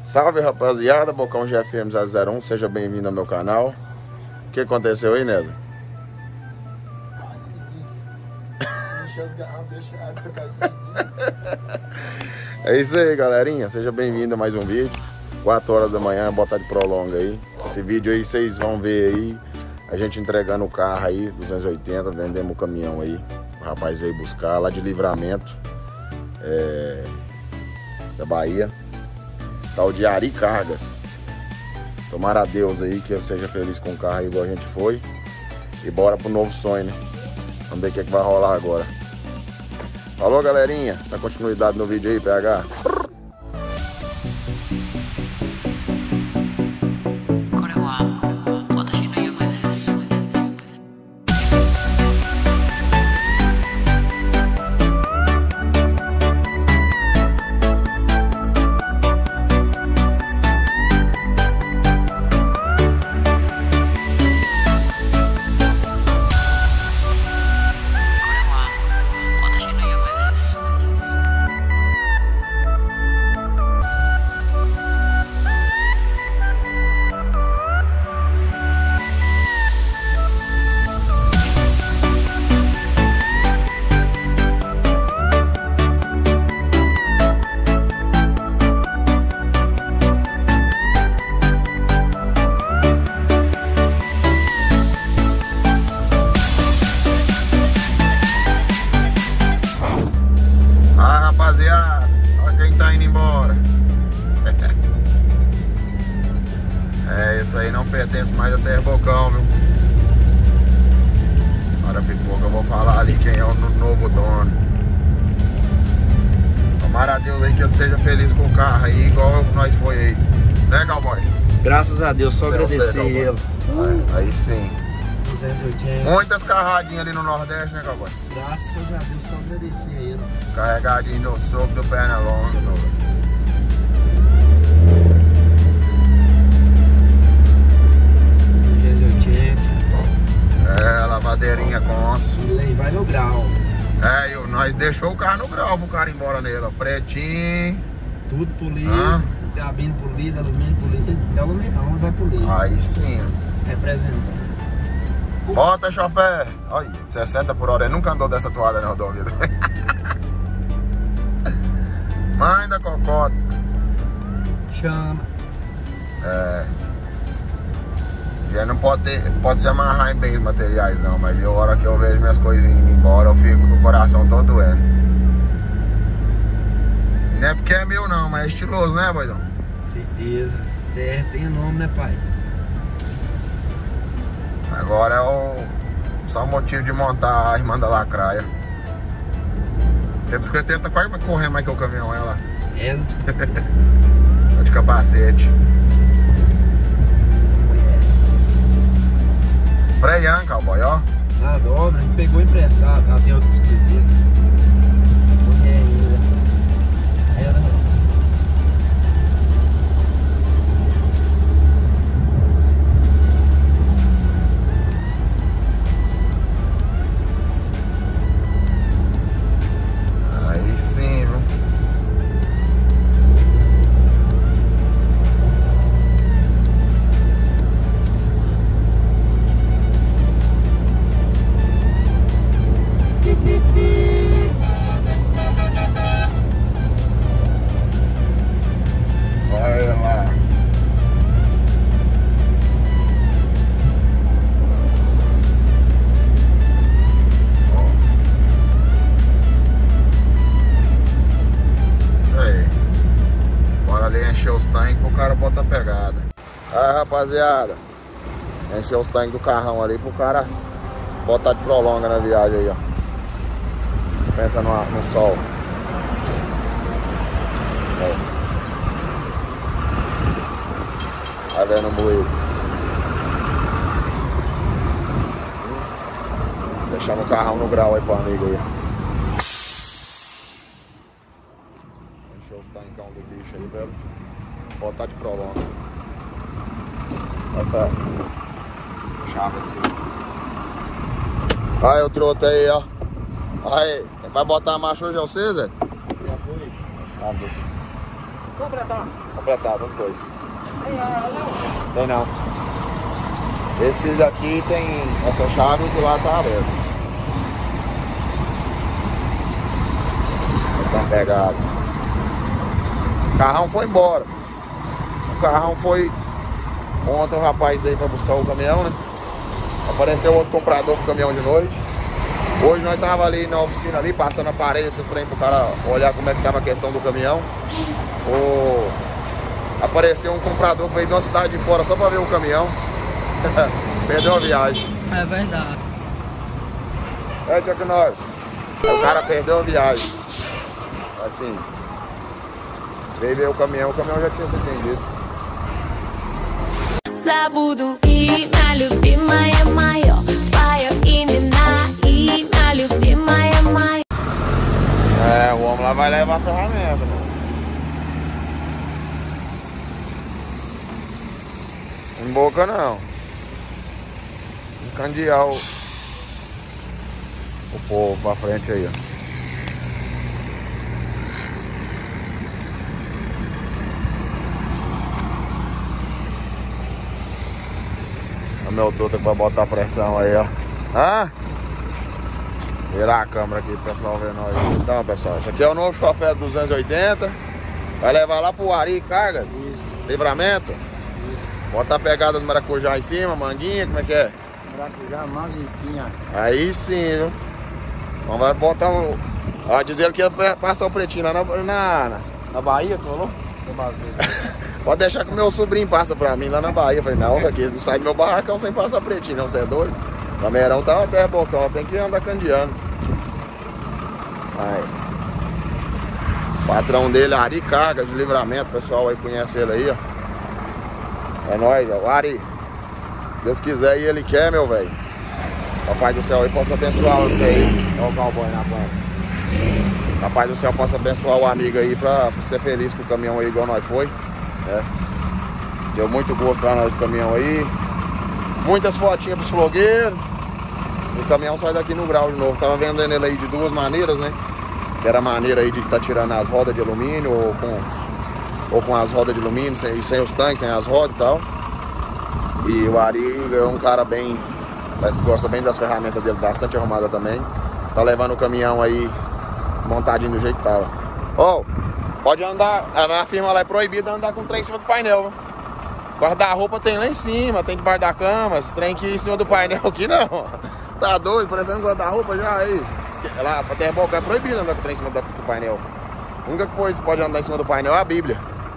Salve rapaziada, Bocão GFM 001, seja bem-vindo ao meu canal. O que aconteceu aí, Neza? Deixa as garrafas, deixa a água cair. É isso aí, galerinha, seja bem-vindo a mais um vídeo. 4 horas da manhã, botar de prolonga aí. Esse vídeo aí vocês vão ver aí, a gente entregando o carro aí, 280, vendemos o caminhão aí. O rapaz veio buscar lá de Livramento, da Bahia. Tal de Ari Cargas. Tomara a Deus aí que eu seja feliz com o carro igual a gente foi. E bora pro novo sonho, né? Vamos ver o que vai rolar agora. Falou, galerinha. Dá continuidade no vídeo aí, PH. Olha quem tá indo embora. Isso aí não pertence mais a Terra Bocão, viu? Para pipoca, eu vou falar ali quem é o novo dono. Tomara a Deus aí que ele seja feliz com o carro aí, igual nós foi aí. Né, cowboy? Graças a Deus, só agradecer ele. Aí sim. 280. Muitas carradinhas ali no Nordeste, né, cowboy? Graças a Deus, só agradecer ele. Carregadinho do soco do Pernalonga, meu. 280. Lavadeirinha Consul. E vai no grau. Nós deixou o carro no grau pro cara ir embora nele, ó. Pretinho. Tudo polido. Cabine polida, alumínio polido. Até alumínio vai polido. Aí sim. Representando. Bota, chofer. Olha, 60 por hora. Ele nunca andou dessa toada na rodovia. Mãe da cocota. Chama. Já não pode se amarrar em bens materiais não, mas a hora que eu vejo minhas coisinhas indo embora, eu fico com o coração todo doendo. Não é porque é meu não, mas é estiloso, né, boidão? Certeza. Terra tem nome, né, pai? Agora é só o motivo de montar a irmã da lacraia. A bicicleteira tá quase correndo mais que o caminhão, ela. Tá de capacete. Freando, cowboy, ó. Na dobra, ele pegou emprestado, tá? Tem outro bicicleteiro. Mulher ainda. Aí sim, viu? Olha lá. Isso aí. Bora ali encher os tanques pro cara botar pegada. Aí, rapaziada, encher os tanques do carrão ali pro cara botar de prolonga na viagem aí, ó. Pensa no sol. Vai vendo o moído. Deixamos o carrão no grau aí pro amigo aí. Encheu os tancão do bicho aí, velho. Botar de prolonga. Essa chave aqui. Aí o troto aí, ó. Aí, vai botar a marcha hoje é você, Zé? Dia 2. Vamos ver. completar. Completado, os dois. Tem não. Esse daqui tem essa chave e do lado tá aberto. Tá pegado. O carrão foi embora. O carrão foi... Ontem o rapaz veio pra buscar o caminhão, né? Apareceu outro comprador com o caminhão de noite. Hoje nós tava ali na oficina ali, passando a parede, esses trem pro cara olhar como é que tava a questão do caminhão. Apareceu um comprador que veio de uma cidade de fora só pra ver o caminhão. Perdeu a viagem. É verdade. É, Chuck Norris. O cara perdeu a viagem. Assim. Veio ver o caminhão já tinha se vendido. Забуду имя любимая мое, твое имя имя любимая моя. É, o homem lá vai levar a ferramenta, mano. Em boca não. Encandear o povo pra frente aí, ó. O meu tudo pra botar pressão aí, ó. Hã? Virar a câmera aqui pro pessoal ver nós. Então, pessoal, esse aqui é o novo Chofé 280. Vai levar lá pro Ari Cargas. Isso. Livramento. Isso. Botar a pegada do maracujá em cima, manguinha, como é que é? Maracujá, manguinha. Aí sim, viu? Então vai botar o... Ó, dizer que ia passar o pretinho lá na Bahia, tu falou? Pode deixar que o meu sobrinho passa pra mim lá na Bahia. Eu falei, não, aqui não sai do meu barracão sem passar pretinho, não, você é doido? O Camerão tá até bocão, tem que andar candeando. Aí. O patrão dele, Ari Cargas de Livramento, o pessoal aí conhece ele aí, ó. É nóis, ó. Ari. Deus quiser e ele quer, meu velho. Papai do céu aí possa abençoar você aí. Olha o cowboy na planta. Papai do céu possa abençoar o amigo aí pra ser feliz com o caminhão aí igual nós foi. É. Deu muito gosto pra nós o caminhão aí. Muitas fotinhas pros flogueiros. O caminhão sai daqui no grau de novo. Tava vendendo ele aí de duas maneiras, né? Que era a maneira aí de estar tirando as rodas de alumínio ou com as rodas de alumínio, sem os tanques, sem as rodas e tal. E o Ari é um cara bem... Parece que gosta bem das ferramentas dele, bastante arrumada também. Tá levando o caminhão aí montadinho do jeito que tava. Ó, pode andar, na firma lá é proibido andar com o trem em cima do painel, viu? Guarda-roupa tem lá em cima, tem debaixo da cama, esse trem aqui em cima do painel aqui não. Tá doido, parecendo guarda-roupa já aí. Lá pra Terboca é proibido andar com o trem em cima do painel. A única coisa que pode andar em cima do painel é a Bíblia.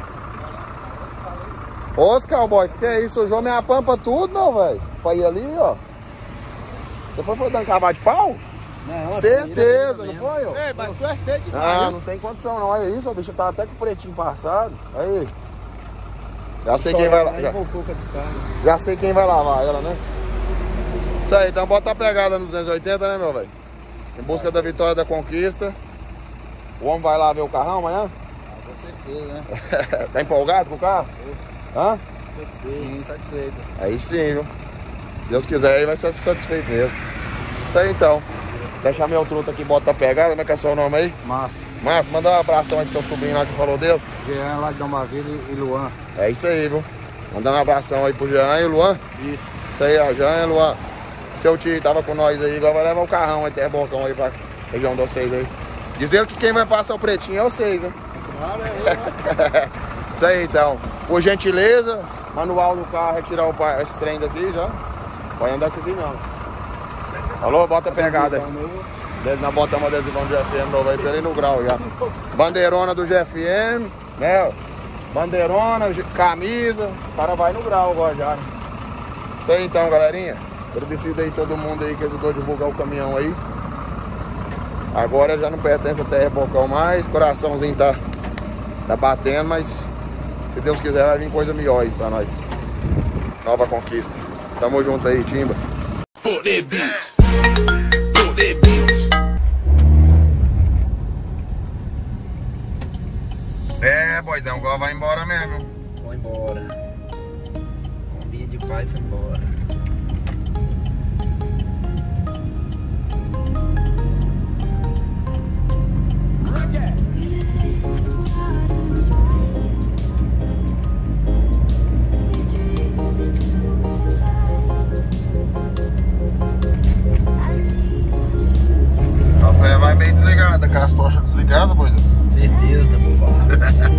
Ô, cowboy, que é isso? Sujou minha pampa tudo, meu velho. Pra ir ali, ó. Você foi dando cavalo de pau? Não, certeza, não foi, ó? É, mas tu é feio de Ah, não tem condição não, olha isso, o bicho tá até com o pretinho passado. Aí. Já sei quem vai lá. Já sei quem vai lavar ela, né? Isso aí, então bota a pegada no 280, né, meu velho? Em busca da vitória da conquista. O homem vai lá ver o carrão amanhã? Ah, com certeza, né? Tá empolgado com o carro? Hã? Satisfeito. Sim, satisfeito. Aí sim, viu? Deus quiser aí vai ser satisfeito mesmo. Isso aí então. Deixa meu truto aqui, bota a pegada, como é que é seu nome aí? Márcio. Márcio, manda um abração aí pro seu sobrinho lá que você falou dele. Jean lá de Domaville e Luan. É isso aí, viu? Mandando um abração aí pro Jean e o Luan. Isso. Isso aí, ó, Jean e Luan. Seu tio tava com nós aí, agora vai levar o carrão aí, Terbocão aí pra região de vocês aí. Dizendo que quem vai passar o pretinho é vocês, né? Claro, é eu, né? Isso aí então. Por gentileza, manual do carro, retirar esse trem daqui já. Pode andar com isso aqui não. Alô, bota a pegada aí. Nós botamos adesivão do GFM novo aí pra ele no grau já. Bandeirona do GFM, né? Bandeirona, camisa. O cara vai no grau agora já. Né? Isso aí então, galerinha. Agradecido aí todo mundo aí que ajudou a divulgar o caminhão aí. Agora já não pertence a Terbocão mais. Coraçãozinho tá batendo, mas se Deus quiser vai vir coisa melhor aí pra nós. Nova conquista. Tamo junto aí, Timba. É, boizão, agora vai embora mesmo. Foi embora. Combinha de pai foi embora. com as tochas desligadas, pois. Certeza, tá por falar.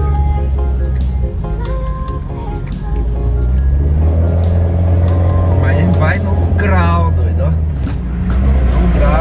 Mas vai no grau, doido, ó. No grau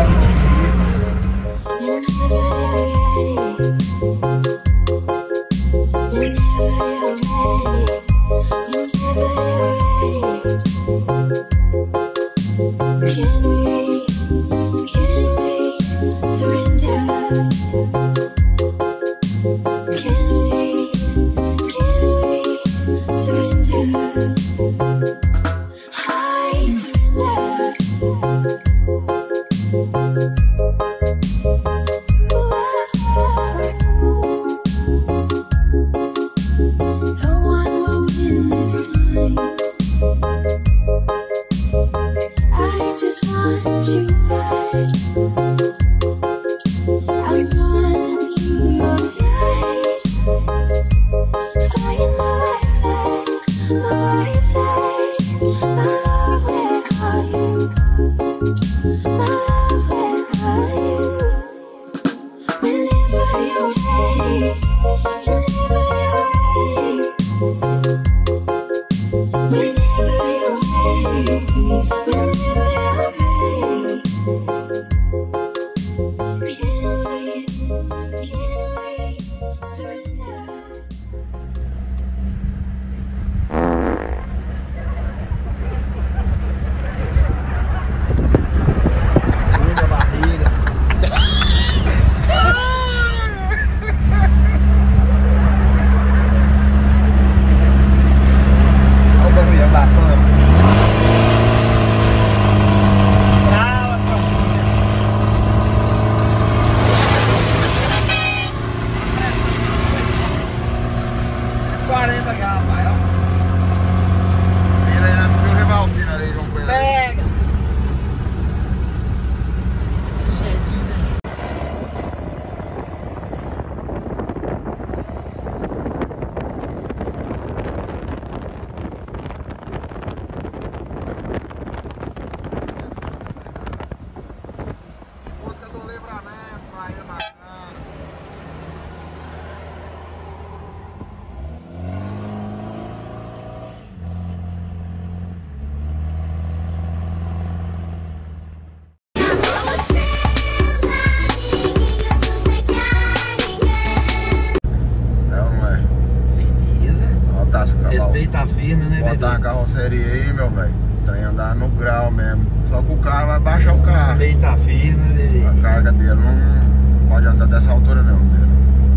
Respeita a firma, né, bebê? Botar a carroceria aí, meu velho. Trem andar no grau mesmo. Só que o carro vai baixar o carro. Respeita a firma, bebê. A carga dele não pode andar dessa altura não, Zé.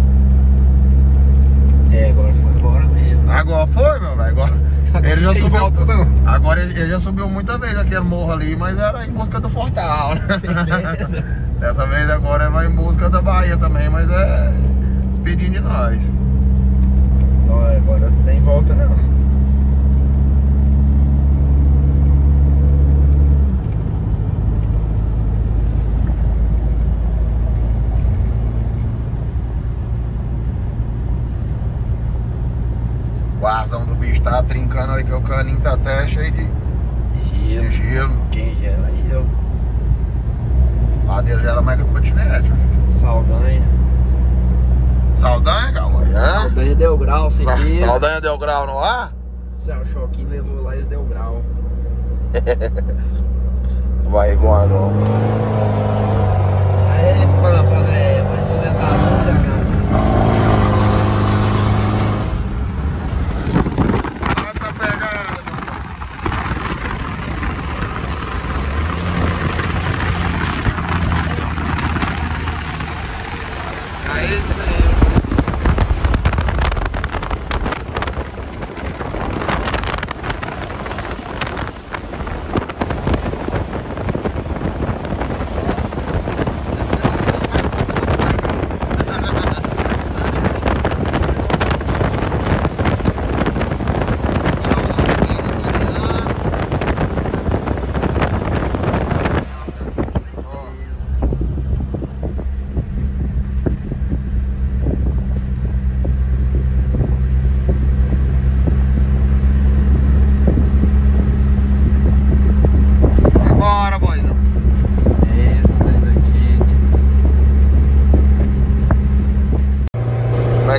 É, agora foi embora mesmo. Agora foi, meu velho. Agora ele já subiu. Volta, não. Agora ele já subiu muita vez aquele morro ali, mas era em busca do Fortal, né? Certeza. Dessa vez agora ele vai em busca da Bahia também, mas é despedindo de nós. Não, agora não tem volta não. O arzão do bicho tá trincando ali, que o caninho tá até cheio de gelo. Quem gela aí, eu. Lá dele já era mais que do patinete. Saldanha. Saldanha, Calói? Saldanha deu grau, certeza. Saldanha deu grau no ar? O Choquinho levou lá e deu grau. Vai igual, não. Aí, pampa, né? Vai fazer barulho, cara. Tá pegando. Aí sim.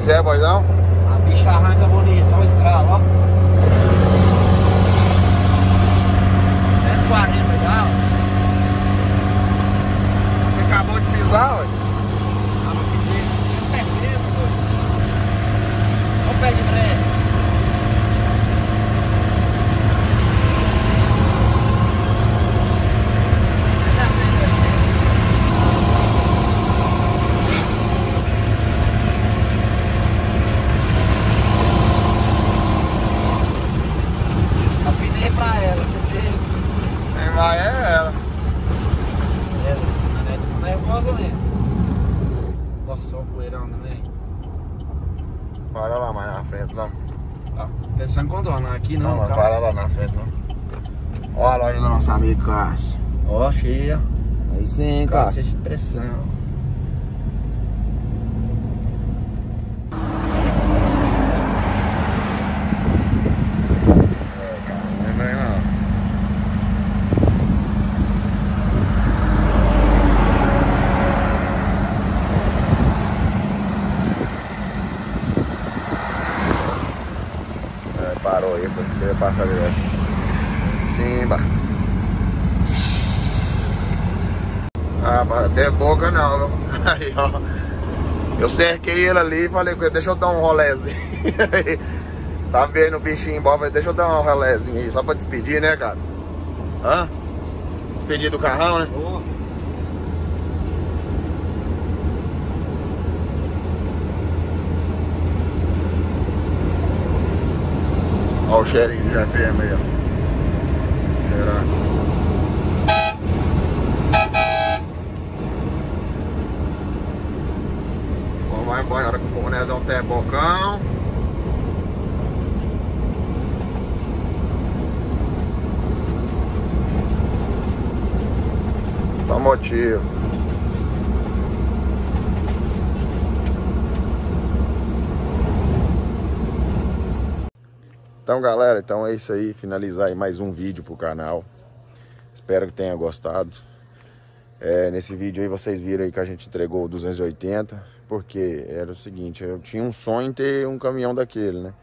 é que é, boizão? A bicha arranca bonita, olha o estralo, ó. 140 já, ó. Você acabou de pisar, ué? Ah, mas pisei 160, doido. Olha o pé de breque. Vai é ela. Ela tá nervosa mesmo. Nossa, olha o poeirão também. Para lá mais na frente, não. Ó, atenção contornar aqui não. Não, para lá na frente, não. Olha a loja do nosso amigo Cássio. Ó, cheia. Aí sim, Cássio. Expressão. Parou aí, pensei que ia passar direto. Timba. Ah, até boca não, viu? Aí, ó. Eu cerquei ele ali e falei com ele, deixa eu dar um rolézinho. Tá vendo o bichinho embora, falei, deixa eu dar um rolézinho aí, só pra despedir, né, cara? Hã? Despedir do carrão, né? Olha o cheirinho de GFM aí, ó. Cheirar. Vamos lá embora, na hora que o bonezão tem bocão. Só motivo. Então galera, então é isso aí, finalizar aí mais um vídeo pro canal. Espero que tenha gostado. Nesse vídeo aí vocês viram aí que a gente entregou o 280, porque era o seguinte, eu tinha um sonho em ter um caminhão daquele, né?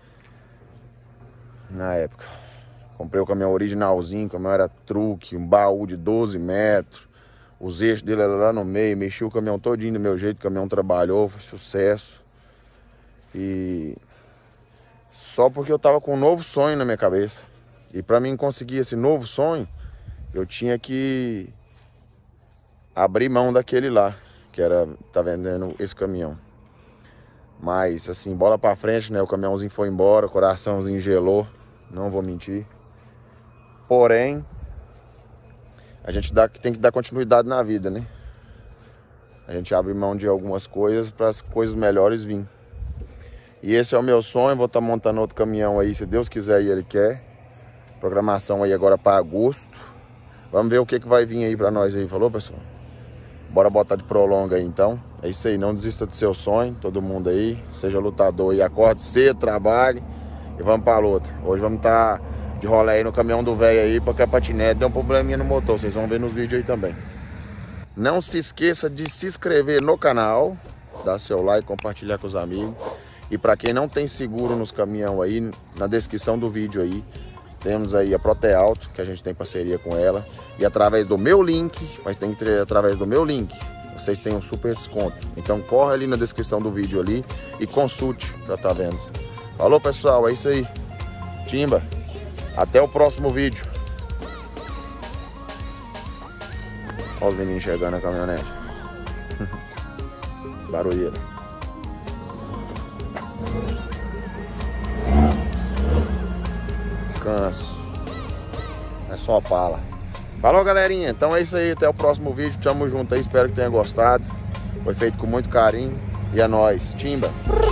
Na época. Comprei o caminhão originalzinho, o caminhão era truque, um baú de 12 metros. Os eixos dele eram lá no meio, mexi o caminhão todinho do meu jeito, o caminhão trabalhou, foi sucesso. E... só porque eu tava com um novo sonho na minha cabeça. E para mim conseguir esse novo sonho, eu tinha que abrir mão daquele lá, que era, tá vendendo esse caminhão. Mas assim, bola pra frente, né? O caminhãozinho foi embora, o coraçãozinho gelou, não vou mentir. Porém, a gente tem que dar continuidade na vida, né? A gente abre mão de algumas coisas para as coisas melhores vir. E esse é o meu sonho, vou estar montando outro caminhão aí, se Deus quiser e Ele quer. Programação aí agora para agosto. Vamos ver o que vai vir aí para nós aí, falou, pessoal? Bora botar de prolonga aí então. É isso aí, não desista do seu sonho, todo mundo aí. Seja lutador aí, acorde cedo, trabalhe e vamos para a luta. Hoje vamos estar de rolê aí no caminhão do velho aí, porque a patinete deu um probleminha no motor, vocês vão ver nos vídeos aí também. Não se esqueça de se inscrever no canal, dar seu like, compartilhar com os amigos. E para quem não tem seguro nos caminhões aí, na descrição do vídeo aí, temos aí a Proteauto, que a gente tem parceria com ela. E através do meu link, mas tem que ter através do meu link, vocês têm um super desconto. Então corre ali na descrição do vídeo ali e consulte pra tá vendo. Falou, pessoal, é isso aí. Timba, até o próximo vídeo. Olha os meninos chegando na caminhonete. Barulheira. Canso. É só pala. Falou, galerinha, então é isso aí, até o próximo vídeo, tamo junto aí, espero que tenha gostado. Foi feito com muito carinho e é nóis, timba.